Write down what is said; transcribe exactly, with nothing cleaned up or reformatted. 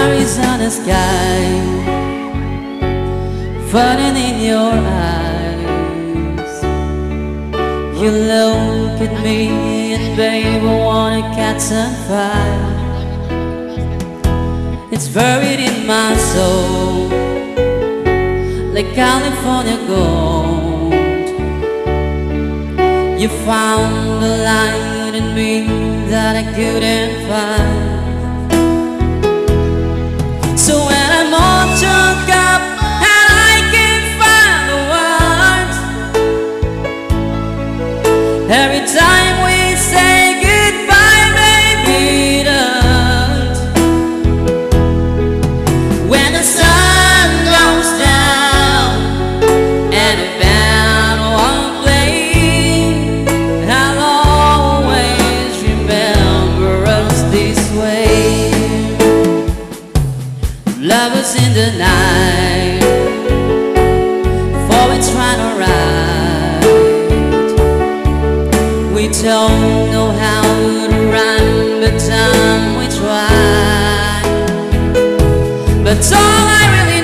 Arizona sky, flooding in your eyes. You look at me and babe, I wanna catch on fire. It's buried in my soul like California gold. You found a light in me that I couldn't find. So when I'm all choked up and I can't find the words, every time we say goodbye, baby, it hurts. When the sun goes down and the band won't play, I'll always remember us this way. Lovers in the night, for it's trying to ride. We don't know how to run, but time we try. But all I really